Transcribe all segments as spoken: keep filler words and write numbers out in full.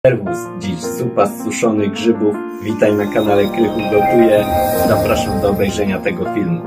Serwus, dziś zupa z suszonych grzybów. Witaj na kanale Krychu Gotuje. Zapraszam do obejrzenia tego filmu.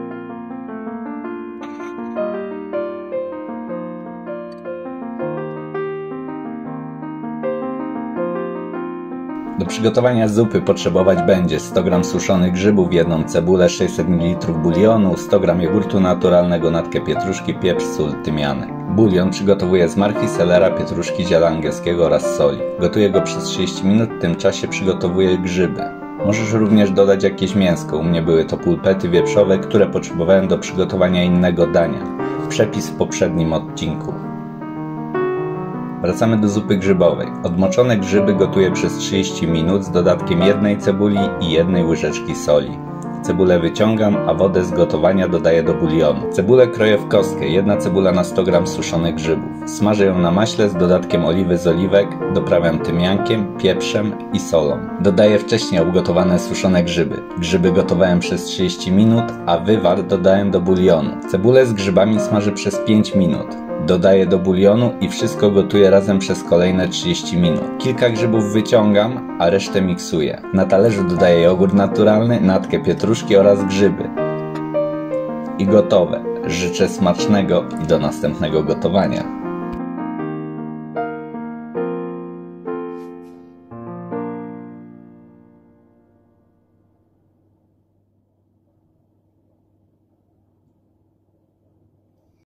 Do przygotowania zupy potrzebować będzie sto gramów suszonych grzybów, jedną cebulę, sześćset mililitrów bulionu, sto gramów jogurtu naturalnego, natkę pietruszki, pieprz, sól, tymianek. Bulion przygotowuję z marchwi, selera, pietruszki, ziela angielskiego oraz soli. Gotuję go przez trzydzieści minut, w tym czasie przygotowuję grzyby. Możesz również dodać jakieś mięsko, u mnie były to pulpety wieprzowe, które potrzebowałem do przygotowania innego dania. Przepis w poprzednim odcinku. Wracamy do zupy grzybowej. Odmoczone grzyby gotuję przez trzydzieści minut z dodatkiem jednej cebuli i jednej łyżeczki soli. Cebulę wyciągam, a wodę z gotowania dodaję do bulionu. Cebulę kroję w kostkę, jedna cebula na sto gramów suszonych grzybów. Smażę ją na maśle z dodatkiem oliwy z oliwek, doprawiam tymiankiem, pieprzem i solą. Dodaję wcześniej ugotowane suszone grzyby. Grzyby gotowałem przez trzydzieści minut, a wywar dodałem do bulionu. Cebulę z grzybami smażę przez pięć minut. Dodaję do bulionu i wszystko gotuję razem przez kolejne trzydzieści minut. Kilka grzybów wyciągam, a resztę miksuję. Na talerzu dodaję jogurt naturalny, natkę pietruszki oraz grzyby. I gotowe. Życzę smacznego i do następnego gotowania.